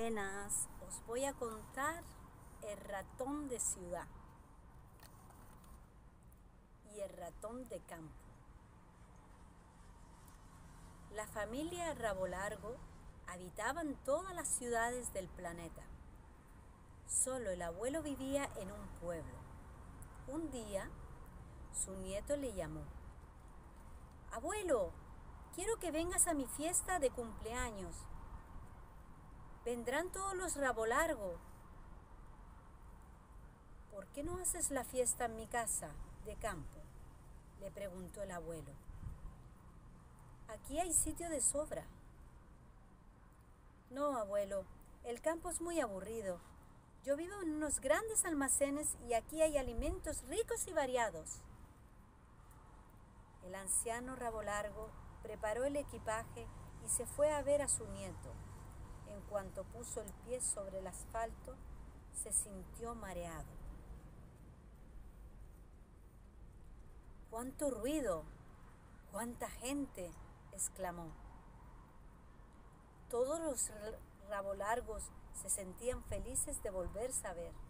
Buenas, os voy a contar el ratón de ciudad y el ratón de campo. La familia Rabo Largo habitaba en todas las ciudades del planeta. Solo el abuelo vivía en un pueblo. Un día, su nieto le llamó. Abuelo, quiero que vengas a mi fiesta de cumpleaños. Vendrán todos los Rabo Largo. ¿Por qué no haces la fiesta en mi casa de campo?, le preguntó el abuelo. Aquí hay sitio de sobra. No, abuelo, el campo es muy aburrido. Yo vivo en unos grandes almacenes y aquí hay alimentos ricos y variados. El anciano Rabo Largo preparó el equipaje y se fue a ver a su nieto. En cuanto puso el pie sobre el asfalto, se sintió mareado. ¡Cuánto ruido! ¡Cuánta gente!, exclamó. Todos los Rabo Largos se sentían felices de volverse a ver.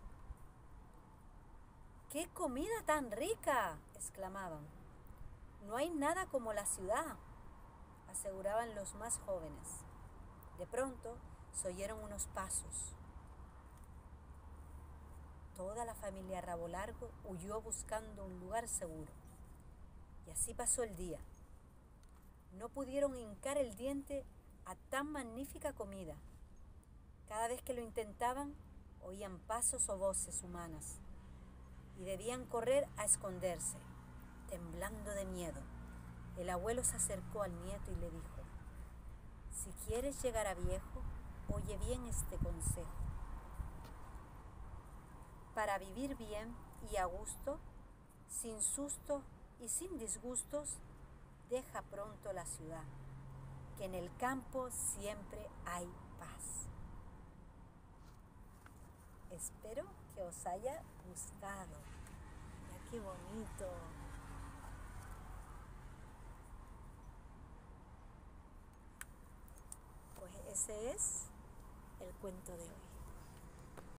¡Qué comida tan rica!, exclamaban. No hay nada como la ciudad, aseguraban los más jóvenes. De pronto se oyeron unos pasos. Toda la familia Rabo Largo huyó buscando un lugar seguro. Y así pasó el día. No pudieron hincar el diente a tan magnífica comida. Cada vez que lo intentaban, oían pasos o voces humanas y debían correr a esconderse, temblando de miedo. El abuelo se acercó al nieto y le dijo: si quieres llegar a viejo, oye bien este consejo. Para vivir bien y a gusto, sin susto y sin disgustos, deja pronto la ciudad, que en el campo siempre hay paz. Espero que os haya gustado. Mira qué bonito. Pues ese es el cuento de hoy.